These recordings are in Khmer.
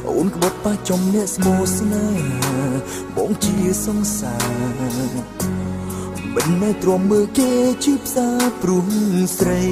អូនក្បត់ប៉ះចំអ្នកស្មោស្នេហាបងជាសង្សារមិនមែនទ្រាំមើលគេជាផ្សារព្រុងស្រី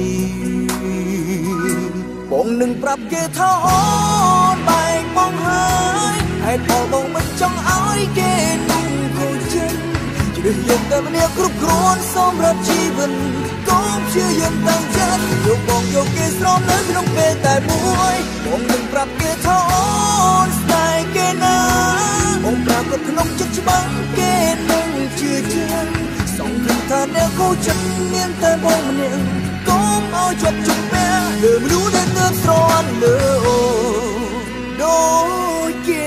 បងនឹងប្រាប់គេថាអូនបែកបងហើយហេតុផលបងមិនចង់ឲ្យគេនឹងខូចចិត្តជ្រើសយកតែម្នាក់គ្រប់គ្រាន់សម្រាប់ជីវិតកុំព្យាយាមតាំងចិត្តយកបងយកគេស្រោមនៅក្នុងពេលតែមួយបងនឹងប្រាប់គេថាអូនស្នេហ៍គេណាបងប្រាប់គាត់ក្នុងចិត្តច្បាស់គេនឹងជឿជាក់សង្ឃឹមថាអ្នកគូចិត្តមានតែបងម្នាក់កុំឲ្យជាប់ជុំបែលើមនុស្សដែលទើបស្រន់លើអូដូចគេ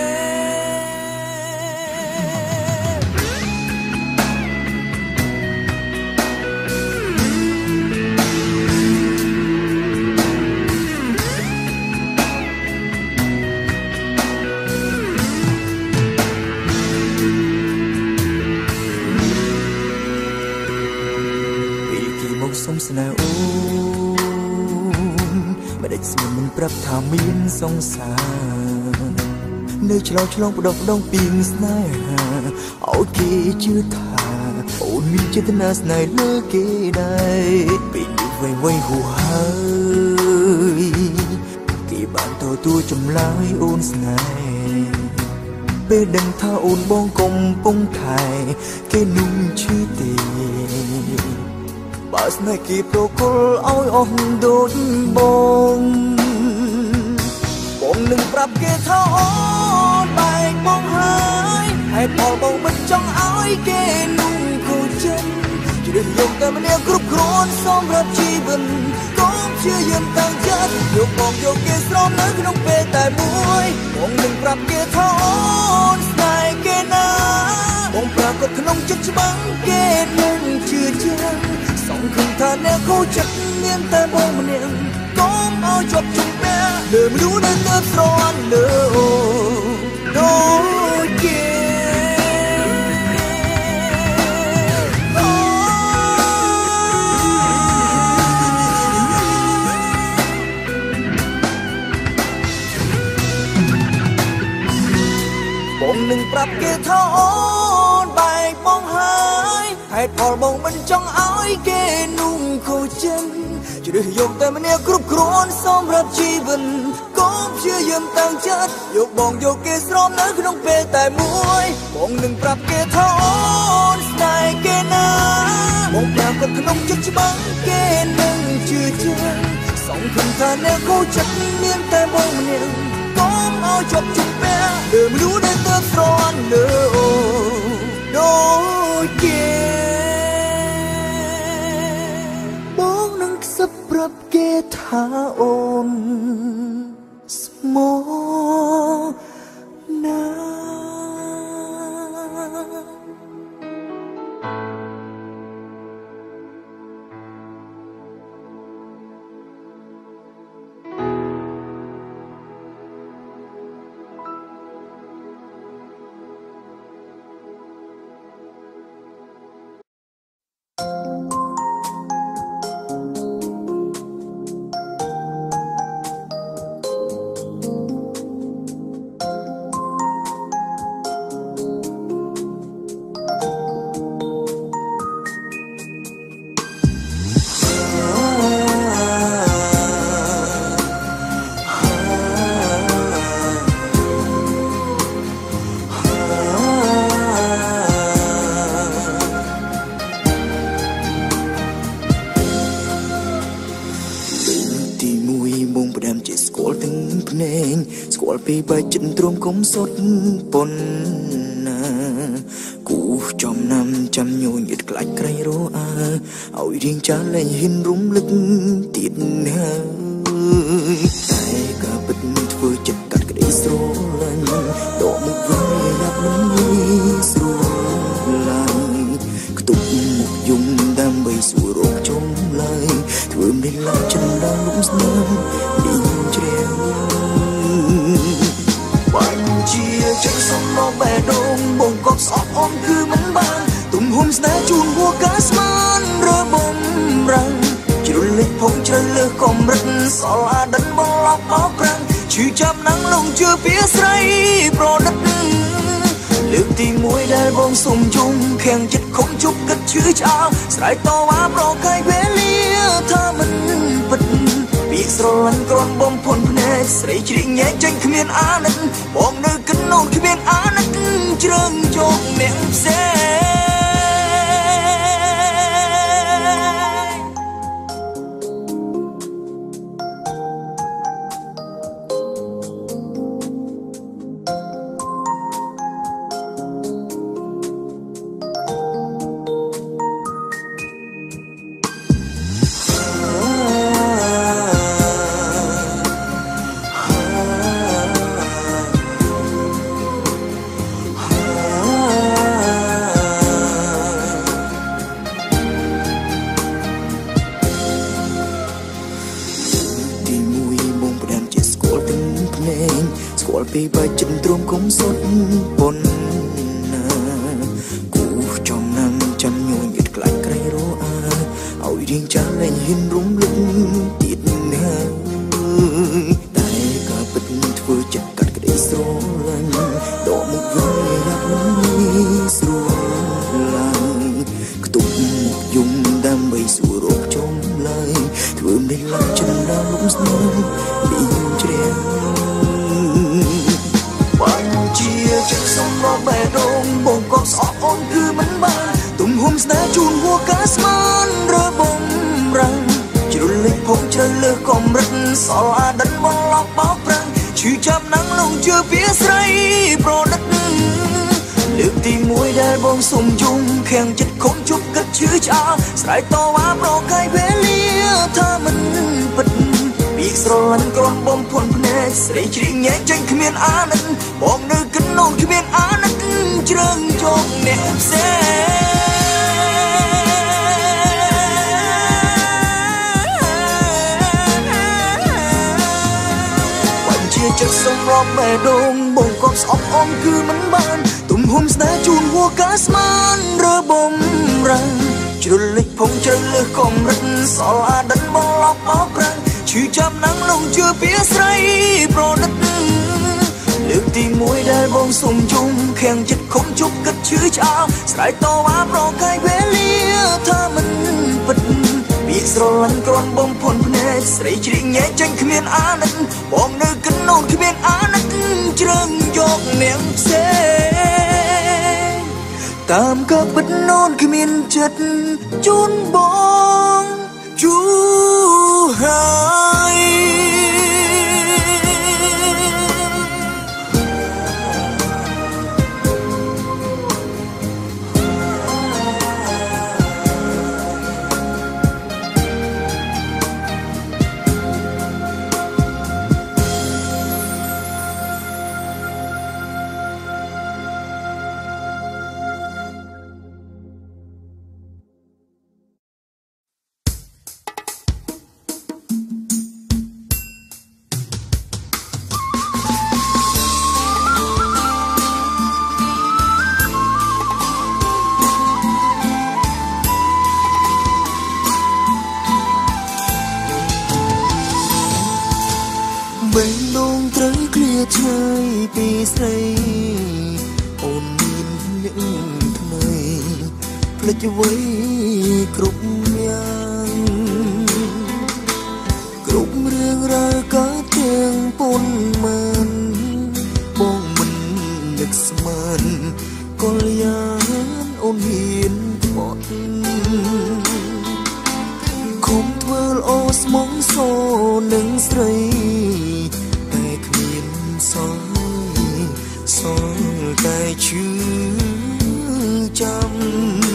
សុំស្នេហ៍អូនមិនដេចស្មានមិនប្រាប់ថាមានសង្សារនៅឆ្លងបដងពីងស្នេហាឲ្យគេជឿថាអូនមានចេតនាស្នេហ៍លើគេដែរពេលនេះវៃហួហើយគេបានទទួលចម្លើយអូនស្នេហ៍ពេលដឹងថាអូនបងកំពុងថែគេนุ่มឈឺទេបើស្នេហ៍គេប្រគល់ឲ្យអស់ដូចបងនឹងប្រាប់គេថាអូនបែកបងហើយហេតុផលបងមិនចង់ឲ្យគេនឹងខូចចិត្តជ្រើសយកតែម្នាក់គ្រប់គ្រាន់សម្រាប់ជីវិតកុំព្យាយាមតាំងចិត្តយកបងយកគេស្រោមនៅក្នុងពេលតែមួយបងនឹងប្រាប់គេថាអូនស្នេហ៍គេណាបងប្រាប់គាត់ក្នុងចិត្តច្បាស់គេនឹងជឿជាក់សង្ឃឹមថាអ្នកគូចិត្តមានតែបងម្នាក់កុំឲ្យជាប់ជុំបែលើមនុស្សដែលទើបស្រន់លើអូដូចគេបងនឹងប្រាប់គេថាអូនបែកបងហើយហេតុផលបងមិនចង់ឲ្យគេนุ่มខូចចិត្តជ្រើសយកតែម្នាក់គ្រប់គ្រាន់សម្រាប់ជីវិតកុំព្យាយាមតាំងចិត្តយកបងយកគេស្រោមនៅក្នុងពេលតែមួយបងនឹងប្រាប់គេថាអូនស្នេហ៍គេណាបងប្រាប់គាត់ក្នុងចិត្តច្បាស់គេនឹងជឿជាក់សង្ឃឹមថាអ្នកគូចិត្តមានតែបងម្នាក់កុំឲ្យជាប់ជុំបែលើមនុស្សដែលទើបស្រន់លើអូដូចគេបងនឹងខ្សឹបប្រាប់គេថាអូនស្មោណាពីបើចិត្តទ្រាំគុំសុតប៉ុនណាគូចំណាំចាំញញឹតខ្លាច់ក្រៃរអើឲ្យរៀងចាស់លែងហ៊ានរំលឹកទៀតហើយតែក៏ពិតធ្វើចិត្តកាត់ក្តីស្រឡាញ់ដកមុខវាយ៉ាប់មិនងាយស្រួលឡើយខ្ទប់មុខយំដើម្បីសួររកចម្លើយធ្វើមិនឡើងចិត្តដល់លំស្នាមឌីងជ្រាវជាចិត្តសំឡងបែដងបងកប់ស្អប់អមគឺមិនបានទំហំស្នេហ៍ជូនហួរកាស្មានរើបំរាំងជ្រុលលេខផងជ្រៅលើសកម្រិតឈឺចាប់ណាំងលងជឿពីស្រីប្រណិតលើកទី1ដែលបងសុំជុំខាំងចិត្តខំជប់គិតឈឺឆ្អើស្រ័យតវ៉ាប្រកាយវេលាថាមិនពិតពីស្រលាញ់គ្រាន់បំភន់ភ្នែកស្រីជ្រៀងញែកចេញគ្មានអាណិតបងនៅកណ្ដូនគ្មានអាណិតជ្រើងជោគអ្នកផ្សេងពីបាច់ចិនទ្រមគុំសុទ្ធប៉ុនណាគូចំណាំចាំញញឥតខ្លាចក្រៃរអាឲ្យរៀងចាស់លែងហ៊ានរំលឹកទៀតណាតែក៏ពិតធ្វើចិត្តកាត់ក្តីស្រឡាញ់ដកមុខវិញរកនេះស្រួលឡើងខ្ទប់មុខយំដើម្បីសួររកចំឡើយធ្វើមិនឡើងចិនដល់លំស្នេហ៍ពីជ្រះជាចិត្តសំរងបេះដូងបងក៏ស្អប់អូនគឺមិនបានទំហំស្នេហ៍ជូនហួរកាស្មានរើបំរាំងជ្រុលលេចភពជ្រៅលើសកំរិតសល់អាដិនបងឡប់បោកប្រាំងឈឺចាប់ណាំងលងជឿពីស្រីប្រណិតលើកទី1ដែលបងសុំជុំខាំងចិត្តខំជប់គិតឈឺឆ្អើស្រ័យតវ៉ាប្រកាយវេលាថាមិនពិតពីស្រលាញ់គ្រាន់បំភន់ភ្នែកស្រីជ្រៀងញែកចេញគ្មានអាណិតបងនៅកណ្ដូនគ្មានអាណិតជ្រើងជោគអ្នកផ្សេងបាញ់ជាចិត្តសម្រាប់បេះដូងបងក៏ស្អប់អូនគឺមិនបានទំហំស្នេហ៍ជូនហួរកាស្មានរើបំរាំងជ្រុលលេចភងជ្រៅលើសកំរិតសល់អាដិនបងឡប់បោកប្រាំងឈឺចាប់ណាំងលងជឿពីស្រីប្រណិតលើកទី1ដែលបងសុំជុំខាំងចិត្តខំជប់គិតឈឺឆ្អើស្រ័យតវ៉ាប្រកាយវេលាថាមិនពិតពីស្រលាញ់គ្រាន់បំភន់ភ្នែកស្រីជ្រៀងញែកចេញគ្មានអាណិតបងនៅកណ្ដូនគ្មានអាណិតជ្រើងយកអ្នកផ្សេងតាមក៏ពិតនោនគ្មានចិត្តជូនបងជូហើយបេះដូងត្រូវឃ្លាឆ្ងាយពីស្រីអូនមានអ្នកថ្មីផ្លេចអ្វីគ្រប់យ៉ាងគ្រប់រឿងរ៉ាវក៏ទាំងពុនមិនបងមិននឹកស្មានក៏យ៉ាងអូនហ៊ានបត់ខំធ្វើល្អស្មងសនឹងស្រីសល់តែឈឺចាំ